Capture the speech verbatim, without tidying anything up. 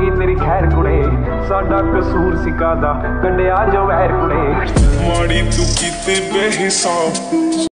गई तेरी खैर कुड़े, साडा कसूर सिका दा कड्डिया जो वैर कुड़े। माड़ी तू कीते बेहिसाब